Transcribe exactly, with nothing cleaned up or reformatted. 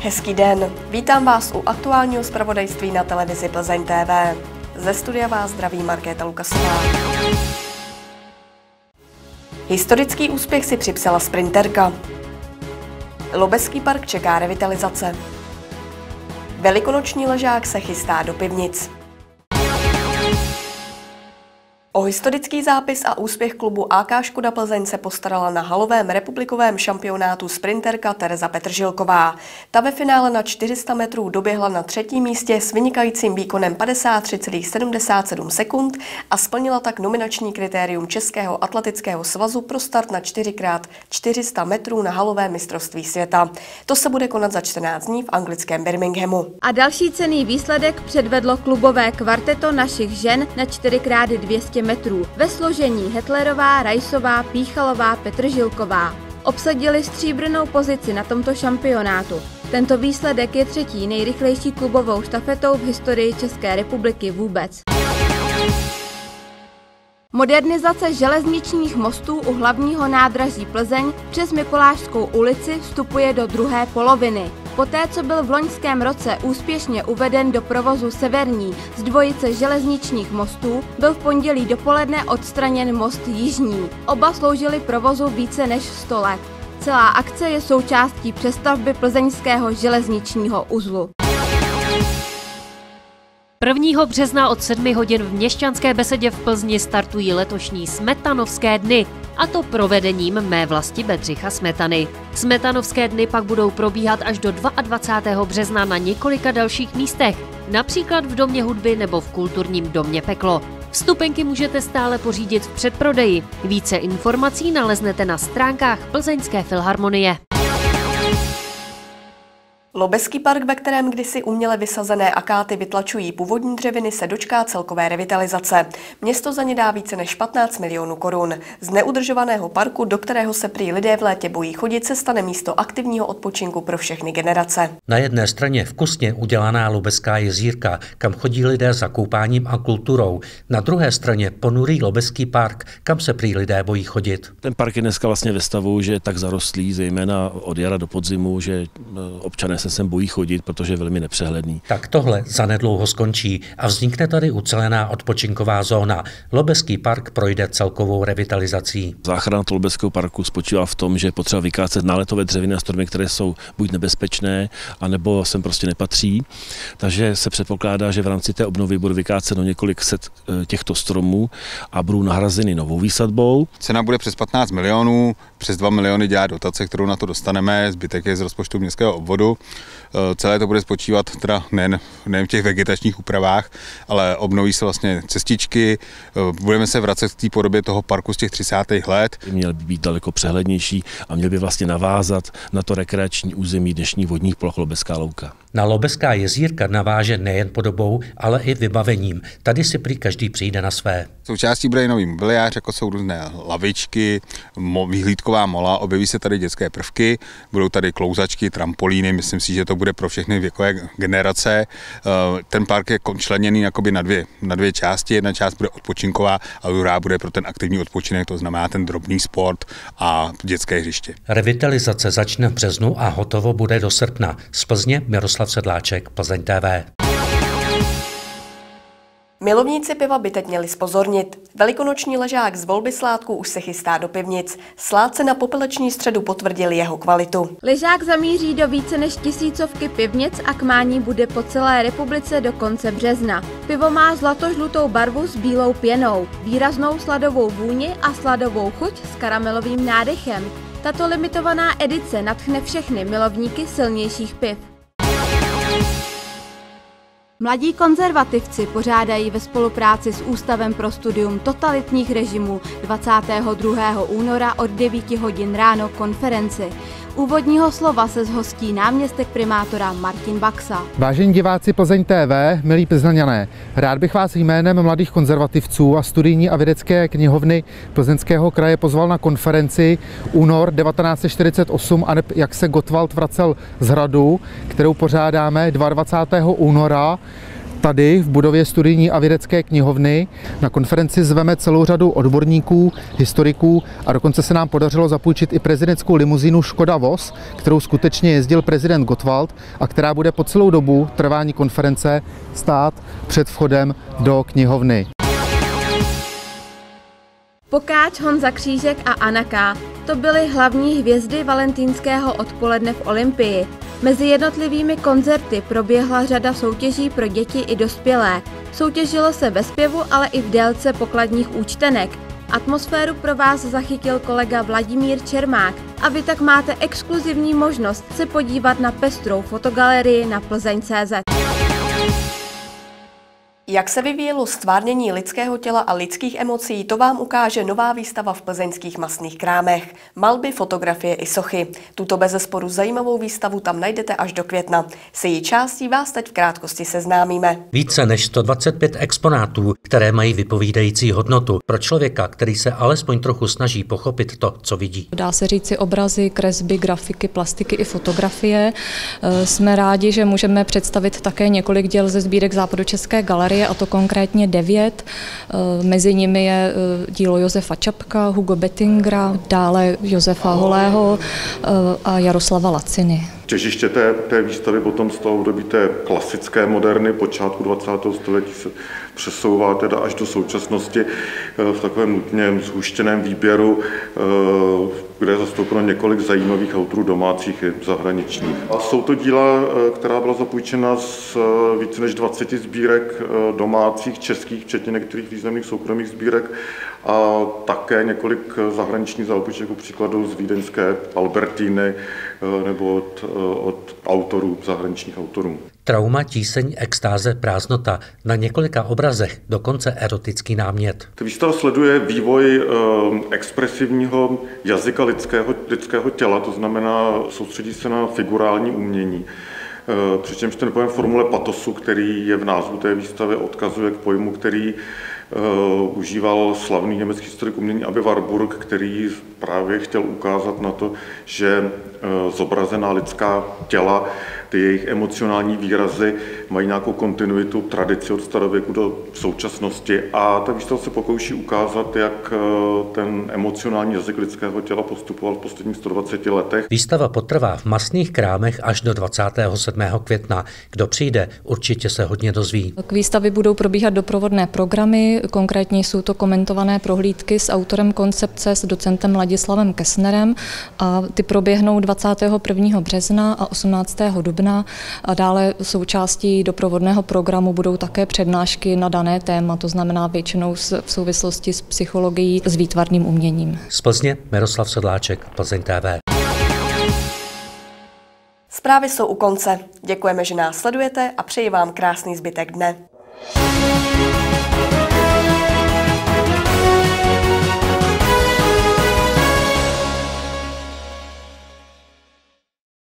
Hezký den, vítám vás u aktuálního zpravodajství na televizi Plzeň T V. Ze studia vás zdraví Markéta Lukasová. Historický úspěch si připsala sprinterka. Lobecký park čeká revitalizace. Velikonoční ležák se chystá do pivnic. O historický zápis a úspěch klubu á ká Škoda Plzeň se postarala na halovém republikovém šampionátu sprinterka Tereza Petržilková. Ta ve finále na čtyři sta metrů doběhla na třetím místě s vynikajícím výkonem padesát tři celá sedmdesát sedm sekund a splnila tak nominační kritérium Českého atletického svazu pro start na čtyři krát čtyři sta metrů na halovém mistrovství světa. To se bude konat za čtrnáct dní v anglickém Birminghamu. A další cenný výsledek předvedlo klubové kvarteto našich žen na čtyři krát dvě stě metrů ve složení Hetlerová, Rajsová, Píchalová, Petržilková. Obsadili stříbrnou pozici na tomto šampionátu. Tento výsledek je třetí nejrychlejší klubovou štafetou v historii České republiky vůbec. Modernizace železničních mostů u hlavního nádraží Plzeň přes Mikulášskou ulici vstupuje do druhé poloviny. Poté, co byl v loňském roce úspěšně uveden do provozu severní z dvojice železničních mostů, byl v pondělí dopoledne odstraněn most jižní. Oba sloužily provozu více než sto let. Celá akce je součástí přestavby plzeňského železničního uzlu. prvního března od sedmi hodin v Měšťanské besedě v Plzni startují letošní Smetanovské dny, a to provedením Mé vlasti Bedřicha Smetany. Smetanovské dny pak budou probíhat až do dvacátého druhého března na několika dalších místech, například v Domě hudby nebo v kulturním domě Peklo. Vstupenky můžete stále pořídit v předprodeji. Více informací naleznete na stránkách Plzeňské filharmonie. Lobecký park, ve kterém kdysi uměle vysazené akáty vytlačují původní dřeviny, se dočká celkové revitalizace. Město za ně dá více než patnáct milionů korun. Z neudržovaného parku, do kterého se prý lidé v létě bojí chodit, se stane místo aktivního odpočinku pro všechny generace. Na jedné straně vkusně udělaná Lobecká jezírka, kam chodí lidé za koupáním a kulturou. Na druhé straně ponurý Lobecký park, kam se prý lidé bojí chodit. Ten park je dneska vlastně ve stavu, že je tak zarostlý, zejména od jara do podzimu, že občané se sem bojí chodit, protože je velmi nepřehledný. Tak tohle zanedlouho skončí a vznikne tady ucelená odpočinková zóna. Lobecký park projde celkovou revitalizací. Záchrana Lobeckého parku spočívá v tom, že je potřeba vykácet náletové dřeviny a stromy, které jsou buď nebezpečné, anebo sem prostě nepatří. Takže se předpokládá, že v rámci té obnovy bude vykáceno několik set těchto stromů a budou nahrazeny novou výsadbou. Cena bude přes patnáct milionů, přes dva miliony dělá dotace, kterou na to dostaneme, zbytek je z rozpočtu městského obvodu. Celé to bude spočívat teda nejen, nejen v těch vegetačních úpravách, ale obnoví se vlastně cestičky, budeme se vracet k té podobě toho parku z těch třicátých let. Měl by být daleko přehlednější a měl by vlastně navázat na to rekreační území dnešních vodních ploch Lobecká louka. Na Lobecká jezírka naváže nejen podobou, ale i vybavením. Tady si prý každý přijde na své. Součástí bude i nový mobiliář, jako jsou různé lavičky, vyhlídková mola, objeví se tady dětské prvky, budou tady klouzačky, trampolíny, myslím si, že to bude pro všechny věkové generace. Ten park je členěný jakoby na dvě, na dvě části, jedna část bude odpočinková a druhá bude pro ten aktivní odpočinek, to znamená ten drobný sport a dětské hřiště. Revitalizace začne v březnu a hotovo bude do srpna. Z Plzně Miroslav Sedláček, Plzeň T V. Milovníci piva by teď měli zpozornit. Velikonoční ležák z volby sládků už se chystá do pivnic. Sládce na popeleční středu potvrdili jeho kvalitu. Ležák zamíří do více než tisícovky pivnic a k mání bude po celé republice do konce března. Pivo má zlatožlutou barvu s bílou pěnou, výraznou sladovou vůni a sladovou chuť s karamelovým nádechem. Tato limitovaná edice nadchne všechny milovníky silnějších piv. Mladí konzervativci pořádají ve spolupráci s Ústavem pro studium totalitních režimů dvacátého druhého února od devíti hodin ráno konferenci. Úvodního slova se zhostí náměstek primátora Martin Baxa. Vážení diváci Plzeň T V, milí Plzeňané, rád bych vás jménem mladých konzervativců a studijní a vědecké knihovny Plzeňského kraje pozval na konferenci Únor devatenáct set čtyřicet osm a jak se Gottwald vracel z hradu, kterou pořádáme dvacátého druhého února Tady v budově studijní a vědecké knihovny na konferenci zveme celou řadu odborníků, historiků a dokonce se nám podařilo zapůjčit i prezidentskou limuzínu Škoda Voz, kterou skutečně jezdil prezident Gottwald a která bude po celou dobu trvání konference stát před vchodem do knihovny. Pokáč, Honza Křížek a Anna K. To byly hlavní hvězdy valentýnského odpoledne v Olympii. Mezi jednotlivými koncerty proběhla řada soutěží pro děti i dospělé. Soutěžilo se ve zpěvu, ale i v délce pokladních účtenek. Atmosféru pro vás zachytil kolega Vladimír Čermák a vy tak máte exkluzivní možnost se podívat na pestrou fotogalerii na plzeň tečka cé zet. Jak se vyvíjelo stvárnění lidského těla a lidských emocí, to vám ukáže nová výstava v plzeňských masných krámech. Malby, fotografie i sochy. Tuto bezesporu zajímavou výstavu tam najdete až do května. Se její částí vás teď v krátkosti seznámíme. Více než sto dvacet pět exponátů, které mají vypovídající hodnotu pro člověka, který se alespoň trochu snaží pochopit to, co vidí. Dá se říci obrazy, kresby, grafiky, plastiky i fotografie. Jsme rádi, že můžeme představit také několik děl ze sbírek Západočeské galerie, a to konkrétně devět. Mezi nimi je dílo Josefa Čapka, Hugo Bettingera, dále Josefa Holého a Jaroslava Laciny. Těžiště té, té výstavy potom z toho období té klasické moderny počátku dvacátého století se přesouvá teda až do současnosti v takovém nutně zhuštěném výběru, kde je zastoupeno několik zajímavých autorů domácích i zahraničních. A jsou to díla, která byla zapůjčena z více než dvaceti sbírek domácích, českých, včetně některých významných soukromých sbírek a také několik zahraničních zapůjček, příkladu z vídeňské Albertiny nebo od, od autorů, zahraničních autorů. Trauma, tíseň, extáze, prázdnota. Na několika obrazech dokonce erotický námět. Ta výstava sleduje vývoj expresivního jazyka lidského, lidského těla, to znamená soustředí se na figurální umění. Přičemž ten pojem formule patosu, který je v názvu té výstavy, odkazuje k pojmu, který Uh, užíval slavný německý historik umění Aby Warburg, který právě chtěl ukázat na to, že uh, zobrazená lidská těla, ty jejich emocionální výrazy mají nějakou kontinuitu, tradici od starověku do současnosti a ta výstava se pokouší ukázat, jak uh, ten emocionální jazyk lidského těla postupoval v posledních sto dvaceti letech. Výstava potrvá v masných krámech až do dvacátého sedmého května. Kdo přijde, určitě se hodně dozví. K výstavě budou probíhat doprovodné programy. Konkrétně jsou to komentované prohlídky s autorem koncepce, s docentem Ladislavem Kessnerem a ty proběhnou dvacátého prvního března a osmnáctého dubna a dále součástí doprovodného programu budou také přednášky na dané téma, to znamená většinou v souvislosti s psychologií, s výtvarným uměním. Z Plzně Miroslav Sedláček, Plzeň T V. Zprávy jsou u konce. Děkujeme, že nás sledujete a přeji vám krásný zbytek dne.